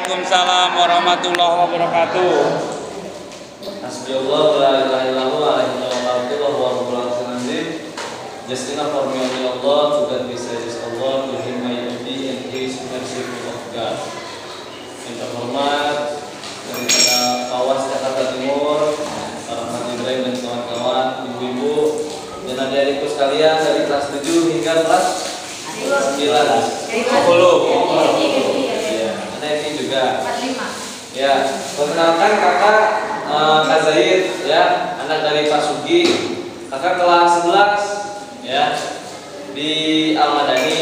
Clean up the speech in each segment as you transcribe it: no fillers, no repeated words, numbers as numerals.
Waalaikumsalam warahmatullahi wabarakatuh. Hasbiyallah wa la ilaha illallah alaihi tawakkaltu wa huwa rabbul arsyil azim. Justina for me only Allah, to God be praised Allah, to him my duty and his mercy of God. Yang terhormat daripada kawas Jakarta Timur, para hadirin dan kawan-kawan, ibu-ibu dan adik-adikku sekalian dari kelas 7 hingga kelas 9. 10. Ada ini juga. Ya, perkenalkan kakak Kak Zaid, ya, anak dari Pak Sugi. Kakak kelas 11, ya, di Al-Madani.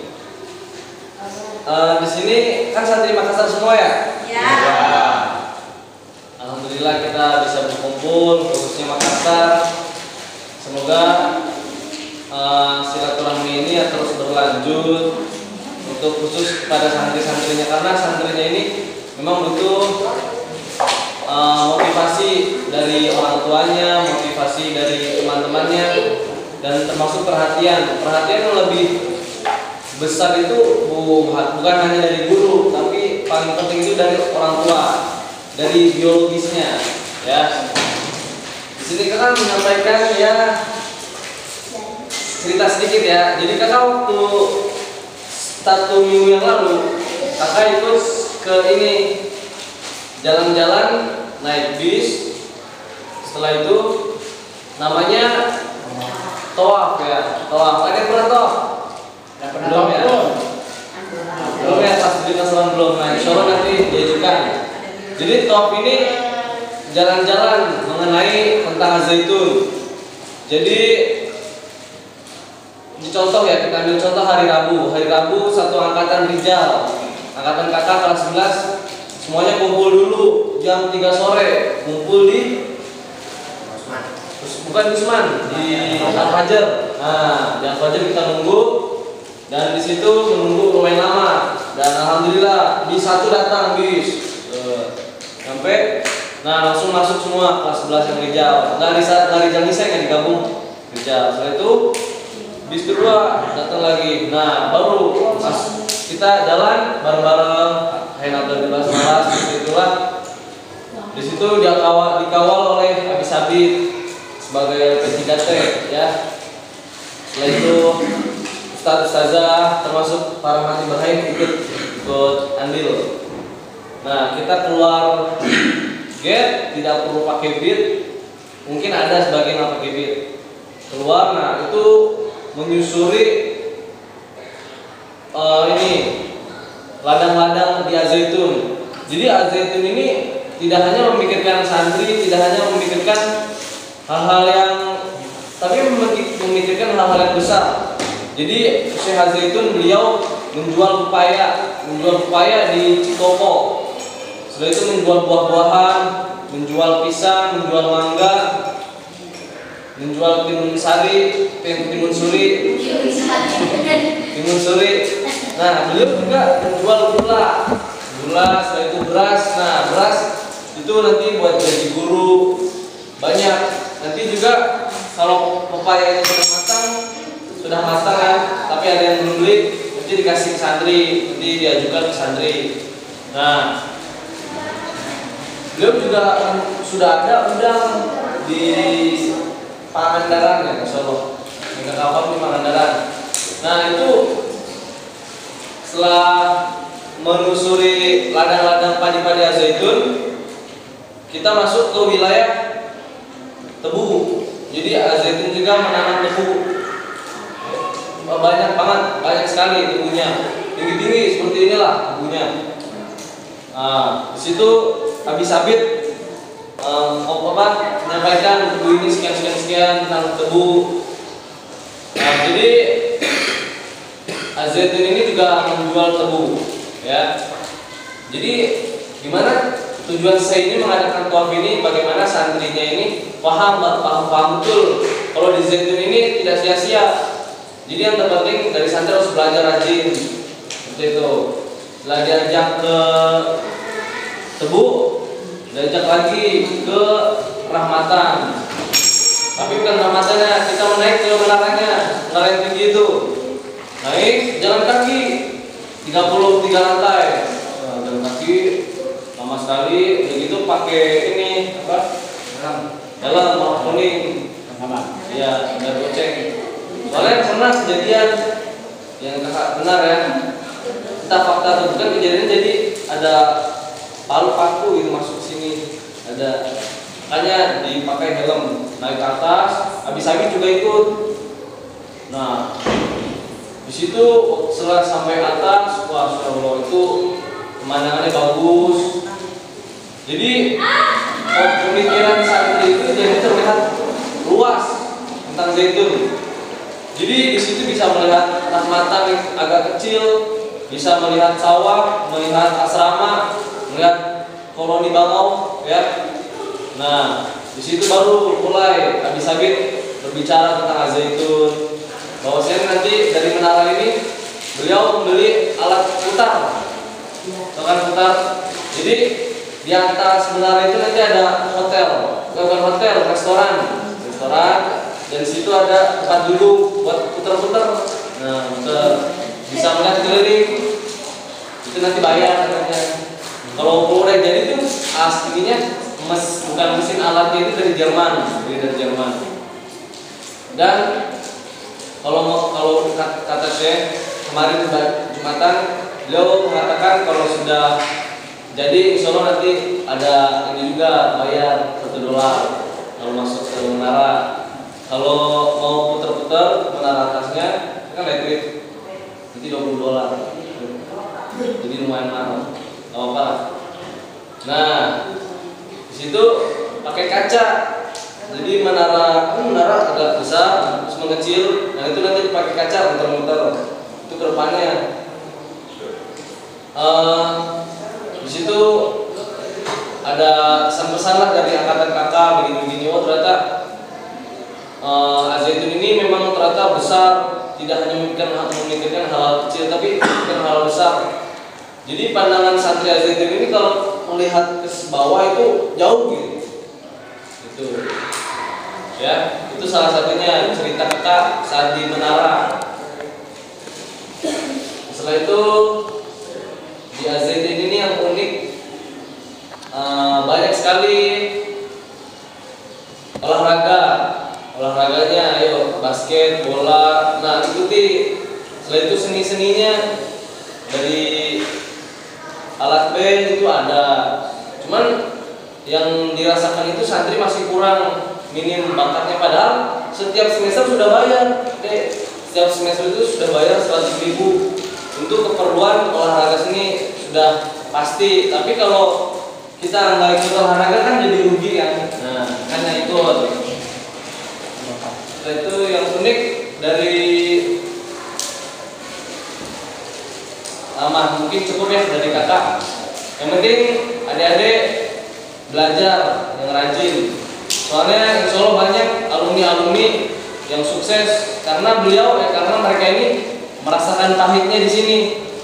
Di sini kan santri Makassar semua ya? Ya. Alhamdulillah kita bisa berkumpul khususnya Makassar. Semoga silaturahmi ini terus berlanjut untuk khusus pada santri-santrinya, karena santrinya ini memang butuh motivasi dari orang tuanya, motivasi dari teman-temannya, dan termasuk perhatian yang lebih besar itu bukan hanya dari guru, tapi paling penting itu dari orang tua, dari biologisnya, ya. Di sini kakak menyampaikan ya cerita sedikit ya. Jadi kakak waktu 1 minggu yang lalu kakak ikut ke ini jalan-jalan naik bis. Setelah itu namanya tawaf ya. Tawaf. Ada yang pernah tawaf? Belum ya? Belum ya, pas di Nasrani belum. Nah, insya Allah nanti diajukan. Jadi tawaf ini jalan-jalan mengenai tentang zaitun. Jadi contoh ya, kita ambil contoh hari Rabu. Hari Rabu satu angkatan rijal, angkatan kakak kelas 11, semuanya kumpul dulu jam 3 sore, kumpul di bukan di Usman, di Al-Fajar. Nah, di Al-Fajar kita nunggu, dan di situ menunggu lumayan lama. Dan alhamdulillah bis 1 datang bis sampai, nah langsung masuk semua kelas 11 yang rijal. Nggak rijal Nisa yang digabung rijal. Setelah itu bis kedua datang lagi. Nah, baru kita jalan bareng-bareng, Abdul seperti itulah. Di situ dikawal oleh Habis sebagai P3T, ya. Setelah itu Ustazah termasuk para mati Ibrahim ikut andil. Nah, kita keluar gate tidak perlu pakai beat. Mungkin ada sebagian yang pakai beat. Keluar, nah itu menyusuri ini ladang-ladang di Azaitun. Jadi Azaitun ini tidak hanya memikirkan santri, tidak hanya memikirkan hal-hal yang, tapi memikirkan hal-hal yang besar. Jadi Syekh Azaitun beliau menjual pepaya di Cikopo. Setelah itu menjual buah-buahan, menjual pisang, menjual mangga, menjual timun suri. Nah, beliau juga menjual gula. Setelah itu beras. Nah, beras itu nanti buat gaji guru banyak. Nanti juga kalau pepaya ini sudah matang kan, tapi ada yang belum beli, nanti dikasih ke santri, nanti diajukan ke santri. Nah, beliau juga sudah ada udang di Pangandaran ya, Insya Allah. Hingga kapan di Pangandaran. Nah, itu setelah menelusuri ladang-ladang padi-padi Azaitun, kita masuk ke wilayah tebu. Jadi Azaitun juga menanam tebu. Banyak sekali tebunya. Tinggi-tinggi seperti inilah tebunya. Nah, di situ Habis menyampaikan tebu ini sekian tentang tebu. Nah, jadi Azaitun ini juga menjual tebu, ya. Jadi gimana tujuan saya ini mengadakan tawaf ini? Bagaimana santrinya ini paham betul kalau di zaitun ini tidak sia-sia. Jadi yang terpenting dari santri harus belajar rajin, seperti itu. Setelah diajak ke tebu, diajak lagi ke rahmatan. Tapi bukan rahmatannya, kita menaik ke menaranya, menara yang tinggi itu. Naik jalan kaki 33 lantai. Nah, jalan kaki sama sekali. Begitu pakai ini apa? Dalam warna kuning. Iya, udah goceng. Soalnya pernah kejadian yang kakak benar ya. Entah fakta atau bukan kejadian, jadi ada palu paku gitu masuk sini. Ada, makanya dipakai helm naik ke atas. Habis-habis juga ikut. Nah, di situ setelah sampai atas, wah Allah, itu pemandangannya bagus. Jadi pemikiran santri itu jadi terlihat luas tentang zaitun. Jadi di situ bisa melihat rahmatan yang agak kecil, bisa melihat sawah, melihat asrama, melihat koloni bangau, ya. Nah, di situ baru mulai habis-habis berbicara tentang zaitun. Bahwasanya nanti dari menara ini beliau membeli alat putar, putar. Jadi di atas menara itu nanti ada hotel, bukan hotel, restoran, dan di situ ada tempat duduk buat putar-putar. Nah, bisa melihat keliling. Itu nanti bayar katanya. Kalau proyek jadi itu aslinya bukan mesin alatnya itu dari Jerman, Dan kalau kata saya kemarin Jumatan, beliau mengatakan kalau sudah jadi insya Allah nanti ada ini juga bayar $1 kalau masuk ke menara. Kalau mau putar-putar menara atasnya kan elektrik, nanti $20. Jadi lumayan mahal, nggak apa-apa. Nah, di situ pakai kaca. Jadi menara agak besar, terus mengecil. Nah itu nanti dipakai kaca muter-muter. Itu ke depannya. Di situ ada pesan-pesan lah dari angkatan kakak begini-begini. Oh ternyata zaitun ini memang ternyata besar, tidak hanya memikirkan hal kecil, tapi memikirkan hal besar. Jadi pandangan santri zaitun ini kalau melihat ke bawah itu jauh gitu. Itu ya, itu salah satunya cerita kakak saat di menara. Setelah itu di zaitun ini yang unik, banyak sekali olahraganya, ayo basket, bola. Nah ikuti. Selain itu seni-seninya dari alat band itu ada. Cuman yang dirasakan itu santri masih kurang, minim bakatnya. Padahal setiap semester sudah bayar. Setiap semester itu sudah bayar 100.000 untuk keperluan olahraga seni sudah pasti. Tapi kalau kita nggak ikut olahraga kan jadi rugi kan. Nah, karena itu yang unik dari mungkin cukup ya dari kakak. Yang penting adik-adik belajar yang rajin. Soalnya insya Allah banyak alumni yang sukses karena karena mereka ini merasakan pahitnya di sini.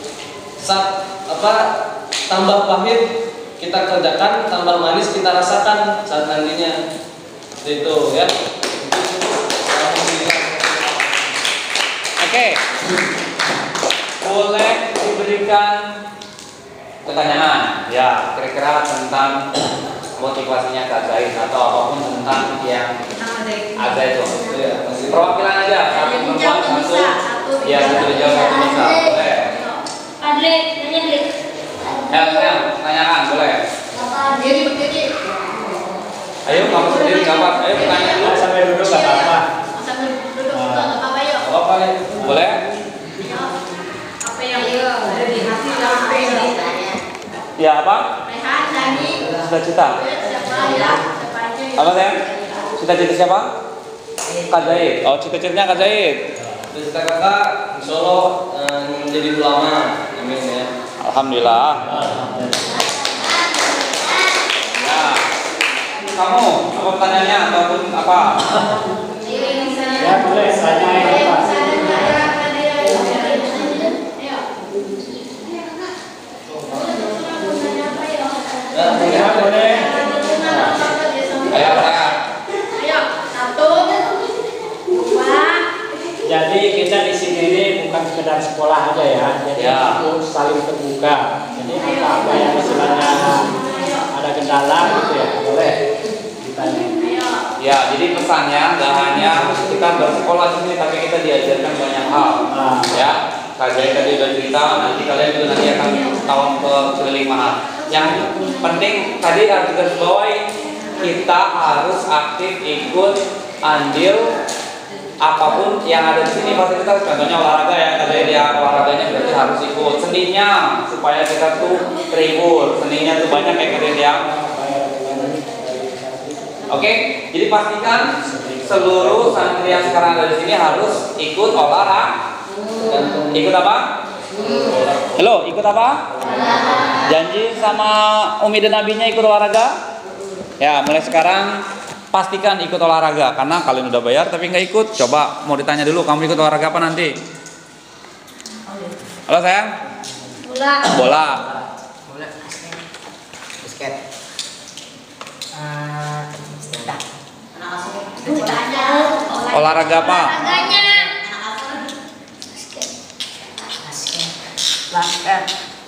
Tambah pahit kita kerjakan, tambah manis kita rasakan saat nantinya. Itu ya. Oke. Boleh diberikan pertanyaan ya kira-kira tentang motivasinya Kak Zaid atau apapun tentang yang ada itu. Perwakilan aja, satu perempuan, satu ya satu jawab, satu bisa. Boleh. Adle, nanya Adle. Ya, tanyakan boleh. Ayo kamu sendiri nggak apa, ayo tanya dulu. Sampai duduk nggak apa-apa. Sambil duduk nggak apa-apa yuk. Apa ya? Boleh? Apa yang ada di hati apa yang ditanya? Ya apa? Rehan, Dani. Cita-cita. Siapa ya? Siapa aja? Apa sayang? Cita-cita siapa? Kak Zaid. Oh, cita-citanya Kak Zaid. Cita kakak insya Allah menjadi ulama. Amin ya. Alhamdulillah. Ya. Kamu apa pertanyaannya ataupun apa? Ya boleh, tanya apa? Ya boleh. Ayo saya. Ayo, 1, 2. Jadi kita di sini ini bukan sekedar sekolah aja ya. Jadi Ya. itu saling terbuka. Jadi apa yang istilahnya dalam gitu ya, boleh ditanya. Ya, jadi pesannya nggak hanya kita bersekolah di sini, tapi kita diajarkan banyak hal. Ya, Kak Jai tadi udah cerita, nanti kalian juga nanti akan tahun ke keliling mahal. Yang penting tadi harus digarisbawahi, kita harus aktif ikut andil apapun yang ada di sini fasilitas. Contohnya olahraga ya, Kak Jai ya, olahraganya berarti harus ikut. Seninya supaya kita tuh terhibur, seninya tuh banyak ya Kak Jai ya. Oke, jadi pastikan seluruh santri yang sekarang ada di sini harus ikut olahraga. Ikut apa? Halo, ikut apa? Janji sama Umi dan Abinya ikut olahraga? Ya, mulai sekarang pastikan ikut olahraga. Karena kalian udah bayar tapi nggak ikut. Coba mau ditanya dulu, kamu ikut olahraga apa nanti? Halo sayang? Bola. Basket. Olahraga apa? Basket.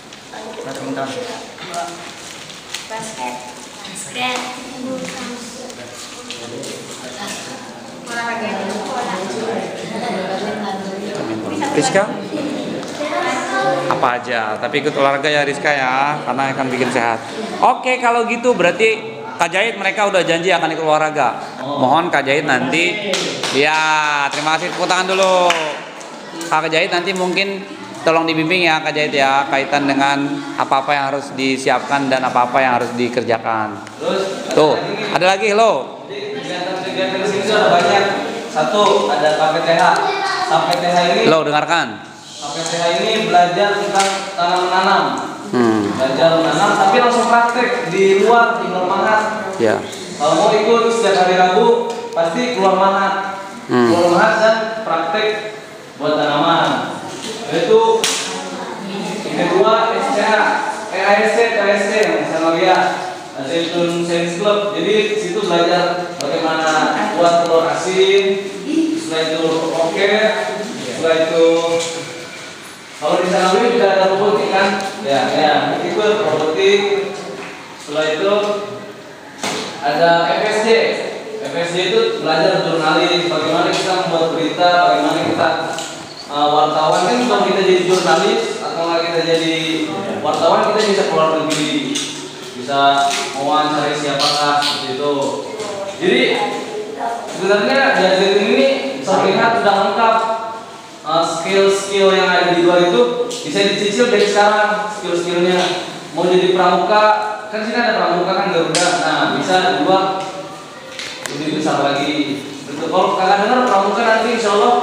Rizka? Apa aja, tapi ikut olahraga ya Rizka ya, karena akan bikin sehat. Oke, kalau gitu berarti Kak Jahit mereka udah janji akan ikut olahraga. Mohon Kak Jahit nanti, ya terima kasih, tepuk tangan dulu. Kak Jahit nanti mungkin tolong dibimbing ya Kak Jahit ya, kaitan dengan apa-apa yang harus disiapkan dan apa-apa yang harus dikerjakan. Tuh, ada lagi lo. Jadi kegiatan-kegiatan di sini ada banyak. Satu, ada KPTH. KPTH ini. Lo dengarkan. KPTH ini belajar tentang tanam-menanam. Belajar menanam, tapi langsung praktek di luar, di luar mahat. Ya. Kalau mau ikut setiap hari Rabu, pasti keluar mahat. Keluar mahat dan praktek buat tanaman. Itu yang kedua SCH, TSC yang saya lihat. Zaitun Science Club. Jadi situ belajar bagaimana buat telur asin, setelah itu roket, setelah itu kalau di sana juga ada robotik kan? Ya, ikut robotik. Setelah itu ada FSJ. FSJ itu belajar jurnalis, bagaimana kita membuat berita, bagaimana kita wartawan kan kalau kita jadi jurnalis atau nggak kita jadi wartawan kita bisa keluar negeri. Bisa mewawancari siapakah seperti itu. Jadi sebenarnya dari ini bisa melihat sudah lengkap skill-skill yang ada di luar itu bisa dicicil dari sekarang skill-skillnya. Mau jadi pramuka kan sini ada pramuka kan Garuda. Nah bisa di luar lebih besar lagi. Betul. Kalau kakak dengar pramuka nanti insya Allah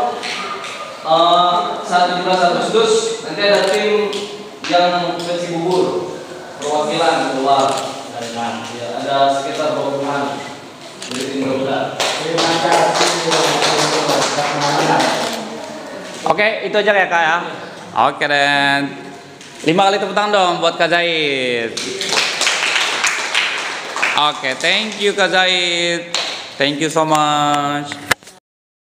17 Agustus nanti ada tim yang ke Cibubur. Perwakilan keluar ya, ada sekitar 20-an dari tim Garuda. Oke, itu aja ya Kak ya. Oke dan 5 kali tepuk tangan dong buat Kak Zaid. Oke, thank you Kak Zaid. Thank you so much.